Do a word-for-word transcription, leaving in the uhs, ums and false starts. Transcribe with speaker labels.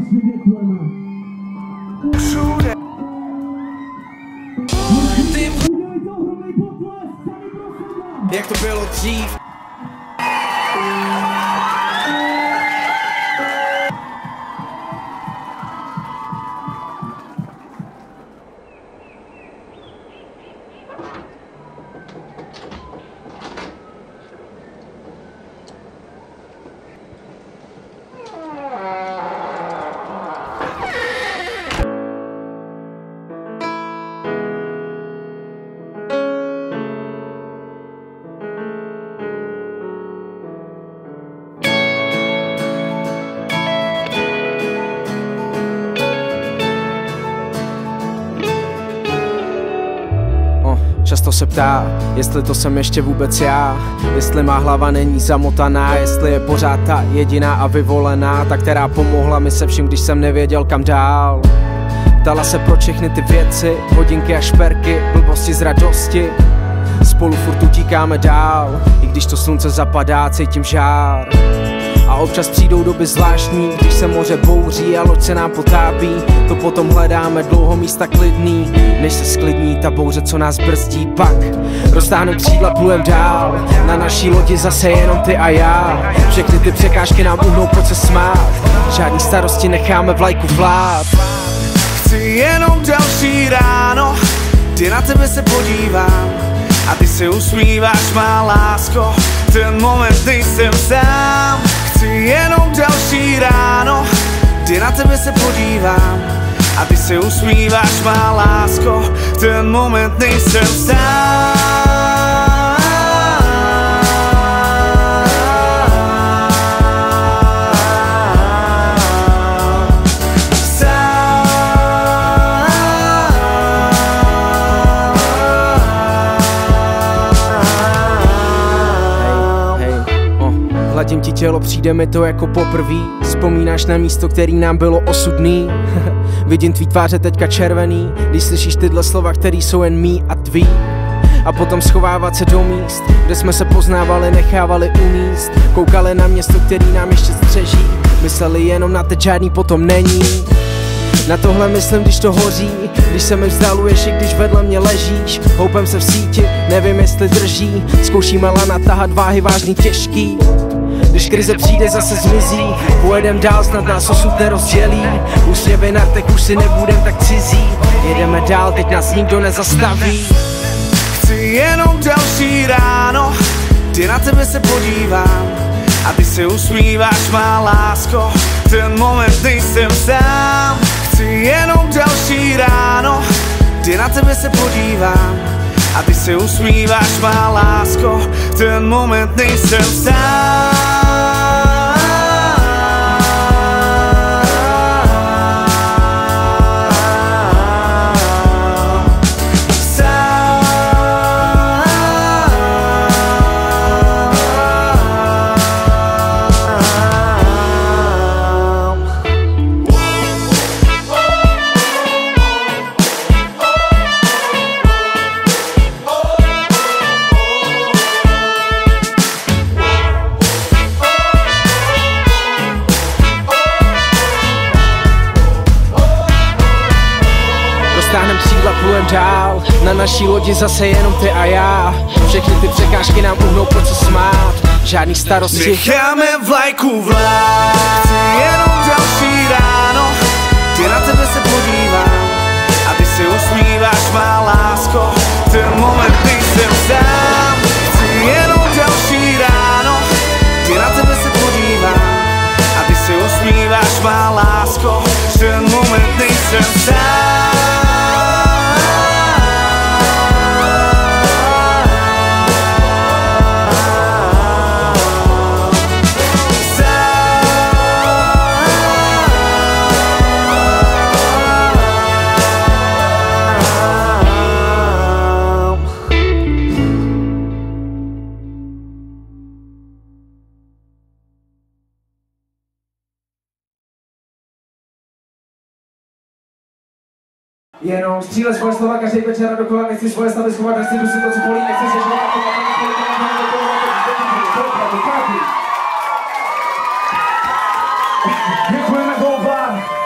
Speaker 1: strašně děkujeme.
Speaker 2: Všude.
Speaker 1: Udělejte ohromný potlesk, sami pro sebe.
Speaker 2: Jak to bylo dřív. Často se ptá, jestli to jsem ještě vůbec já, jestli má hlava není zamotaná, jestli je pořád ta jediná a vyvolená, ta, která pomohla mi se vším, když jsem nevěděl kam dál. Ptala se pro všechny ty věci, hodinky a šperky, blbosti z radosti. Spolu furt utíkáme dál, i když to slunce zapadá, cítím žár. A občas přijdou doby zvláštní, když se moře bouří a loď se nám potápí. To potom hledáme dlouho místa klidný, než se sklidní ta bouře, co nás brzdí. Pak roztáhnem křídla, plujem dál, na naší lodi zase jenom ty a já. Všechny ty překážky nám uhnou, pojď se smát, žádný starosti necháme vlajku vlád. Chci jenom další ráno, kdy na tebe se podívám a ty se usmíváš, má lásko, ten moment nejsem sám. Chci jenom další ráno, kdy na tebe se podívám a ty se usmíváš, má lásko, ten moment nejsem sám. Hladím ti tělo, přijde mi to jako poprvý. Vzpomínáš na místo, který nám bylo osudný. Vidím tvý tváře teďka červený, když slyšíš tyhle slova, který jsou jen mý a tvý. A potom schovávat se do míst, kde jsme se poznávali, nechávali uníst. Koukali na město, který nám ještě střeží, mysleli jenom na teď žádný potom není. Na tohle myslím, když to hoří, když se mi vzdaluješ, i když vedle mě ležíš. Houpem se v síti, nevím jestli drží, zkoušíme lana tahat váhy vážný těžký. Když krize přijde, zase zmizí, pojedem dál, snad nás osud nerozdělí. Úsměvy na těch už si nebudem tak cizí, jedeme dál, teď nás nikdo nezastaví. Chci jenom další ráno, kdy na tebe se podívám a ty se usmíváš, má lásko, ten moment nejsem sám. Chci jenom další ráno, kdy na tebe se podívám a ty se usmíváš, má lásko, ten moment nejsem sám. Stáhnem křídla, plujem dál, na naší lodi zase jenom ty a já. Všechny ty překážky nám uhnou, pojď se smát, žádný starosti. Necháme vlajku vlád. Chci jenom další ráno, kdy na tebe se podívám a ty se usmíváš, má lásko, ten moment nejsem sám. Chci jenom další ráno, kdy na tebe se podívám a ty se usmíváš, má lásko, ten moment nejsem sám.
Speaker 1: Jenom stříle svoje slova každý večer a dokola, nechci svoje stavy schovat, nechci dusit to, co bolí, nechci se žovat, to Děkujeme Goldbar.